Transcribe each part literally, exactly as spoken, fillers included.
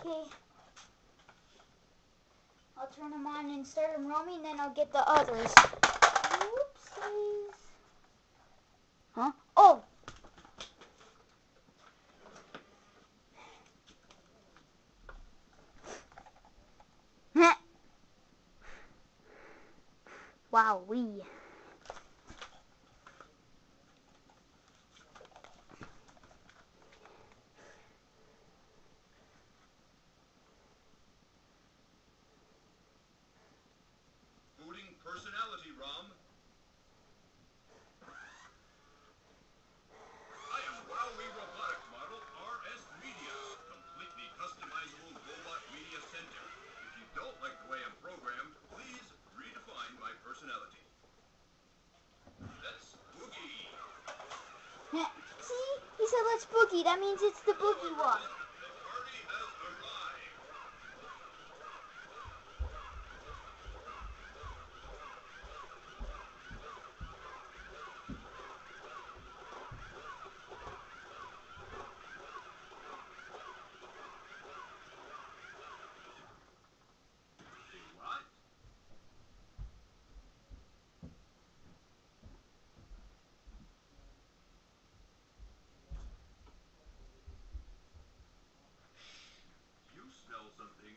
Okay. I'll turn them on and start them roaming, then I'll get the others. Oopsies. Huh? Oh! Wow, we. Booting personality, ROM. I am Wowie Robotics Model R S Media, completely customizable robot media center. If you don't like the way I'm programmed, please redefine my personality. Let's boogie. See? He said let's boogie. That means it's the boogie walk. The party has arrived. What? You smell something.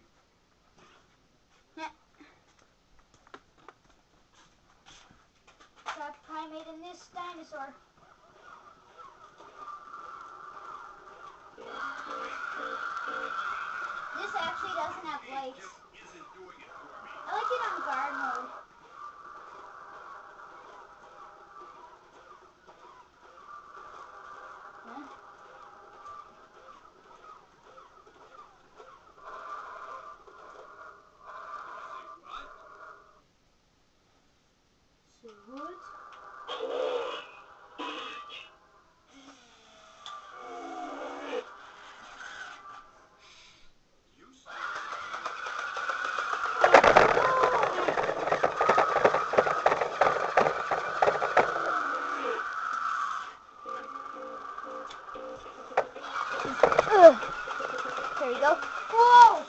Got primate in this dinosaur. This actually doesn't have lights. Isn't doing it for me. I like it on guard mode. Huh? Say what? So what? You smell Ugh. There you go. Whoa!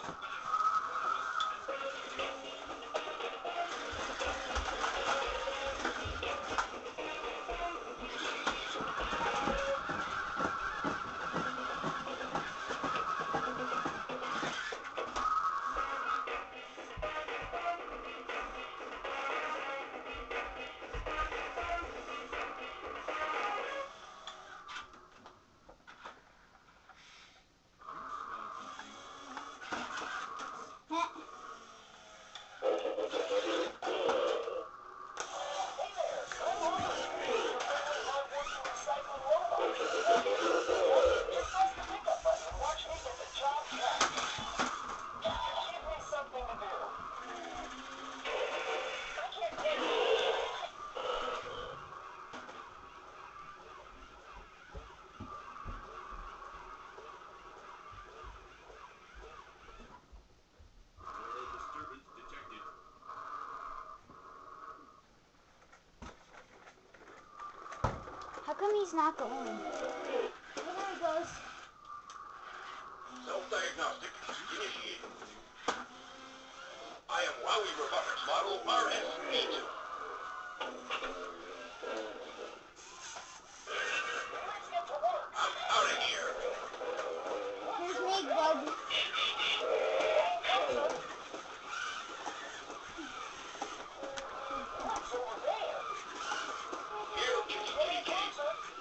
disturbance detected. How come he's not going? Oh, there he goes. Self-diagnostic initiated. I am Wowie Robotics Model R S V two. I'm out of here. Here's Megbug. Here, kitty, kitty, kitty.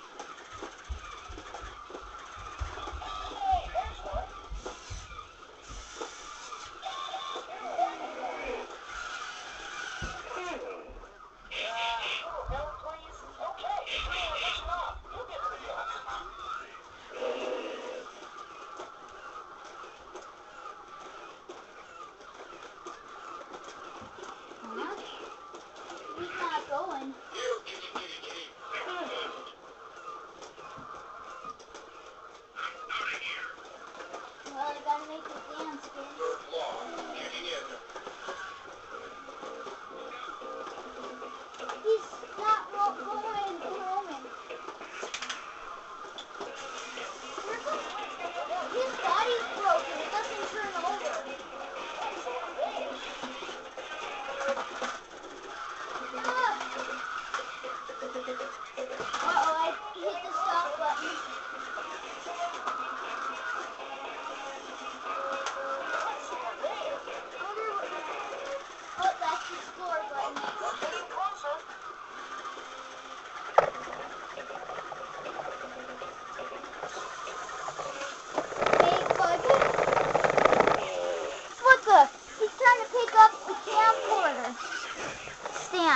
Huh? He's not going. Here, kitty, kitty, kitty. I'm out of here. Well, I gotta make the dance, kid. Third law, kicking in. He's not ro- going, roaming. His body's broken. It doesn't turn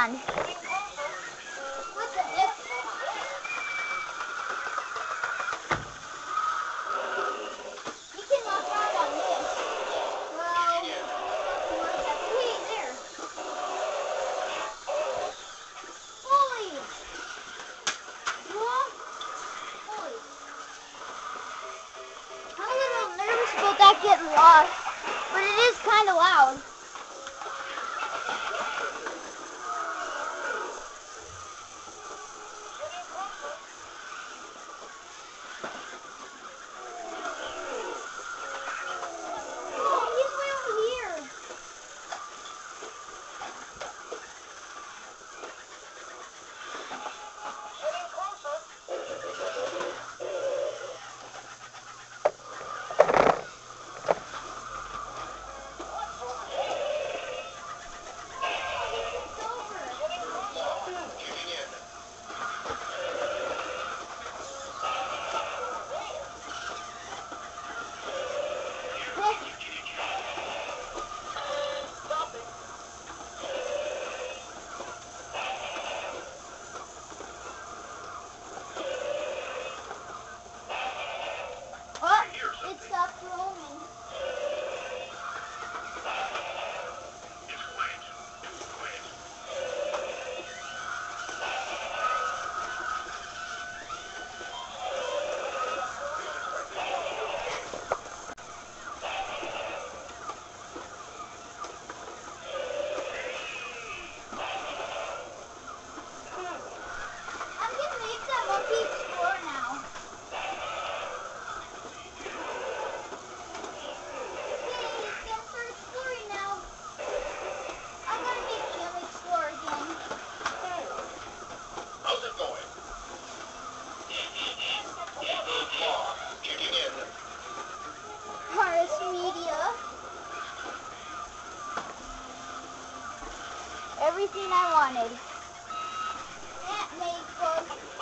pond. What the heck? You can walk around on this. Well, where's that? Hey, there. Holy! What? Holy. I'm a little nervous about that getting lost, but it is kind of loud. Everything I wanted. That made bug.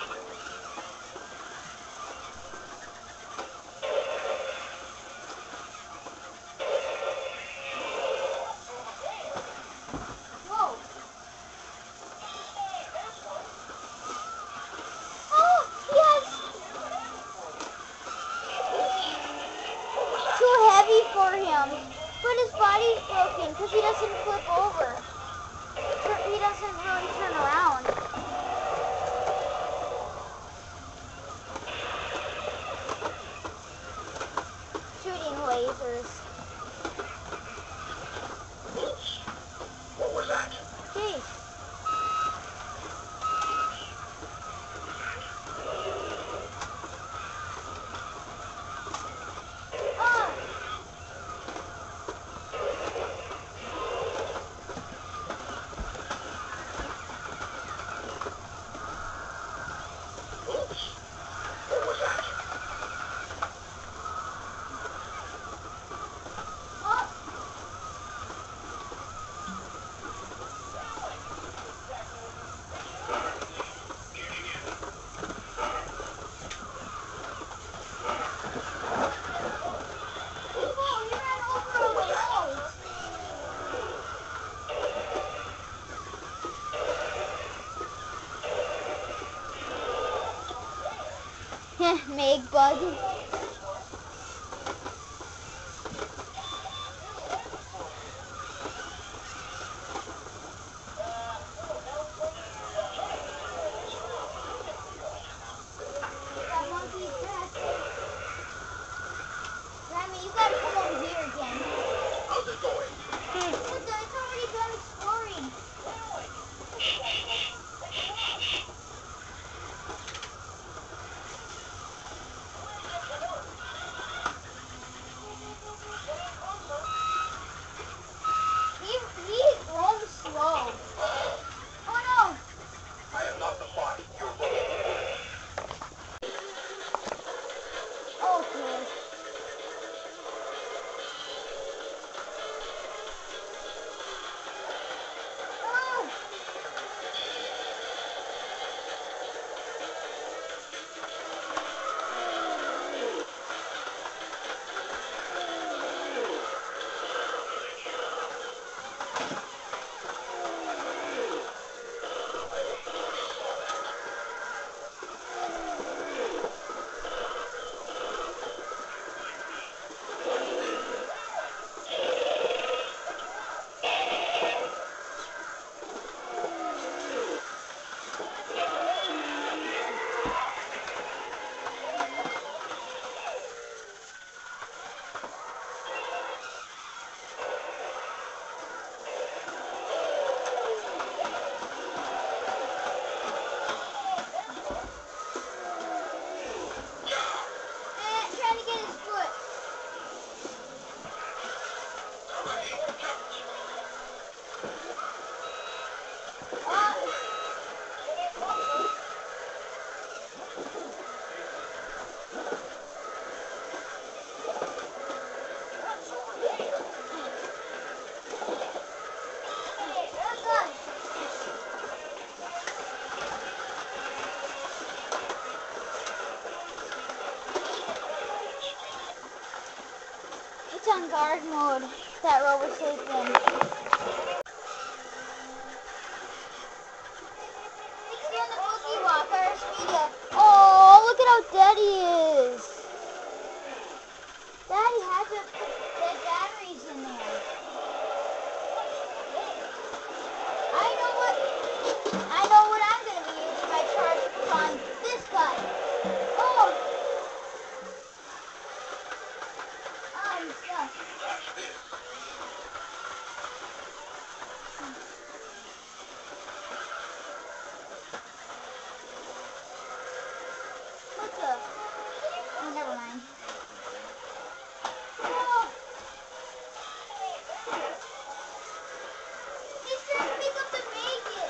Whoa. Oh, yes. Too heavy for him. But his body's broken because he doesn't flip over. He doesn't really turn around. Shooting lasers. Oops. What was that? Jeez. Ah. Oops. What was that? Oh. Meg bug. That monkey's back. Grammy, you gotta come over here again. How's it going? What the? It's already done exploring. He, he roams slow. Oh no! I am not the bot you're looking for. Okay. it's on guard mode, that Robo Sapien. It's in the Boogie Walk, R S Media. Oh, look at how dead he is. Daddy had to put dead batteries in there. I know what I know what I'm gonna be using my charger on this guy. Oh, I'm stuck. Watch this. What the? Oh, never mind. Oh. He's trying to pick up the bacon.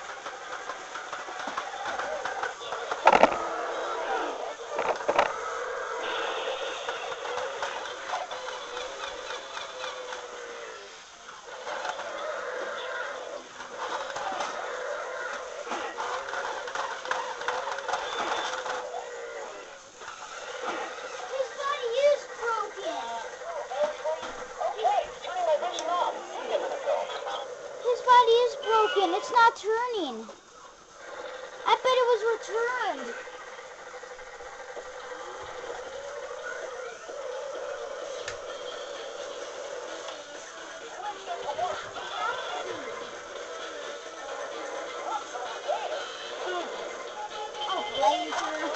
His body is broken. Okay, turning my vision off. Give it a go. His body is broken. It's not turning. I bet it was returned. Oh, laser.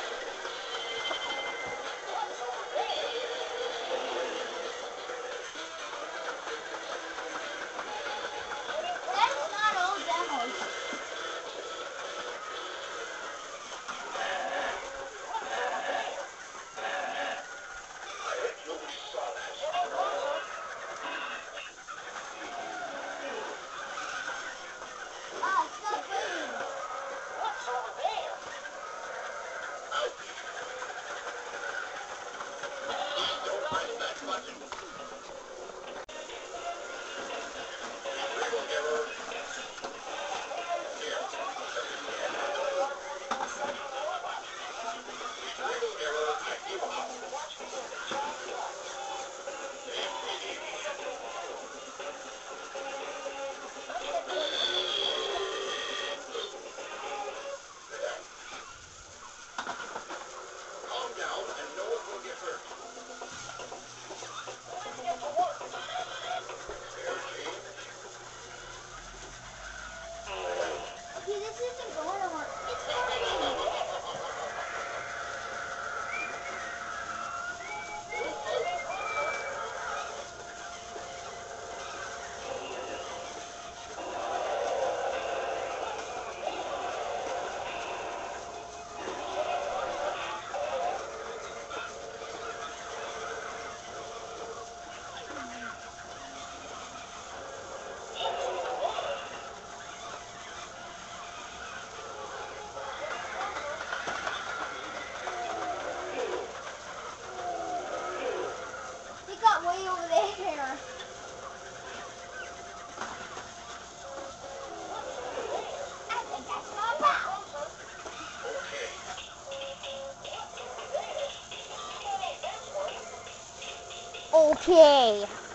That's not all demos. I bet nobody saw that. Ah, stop waiting. What's over there? Ouch. Don't press that button. Retrieval error. Here. Retrieval error. I give up. Calm down and no one will get hurt. Get to work. There, Gene. Okay, this isn't going to work. It's hurting. He got way over there. I think that's my mouth. Okay. Okay.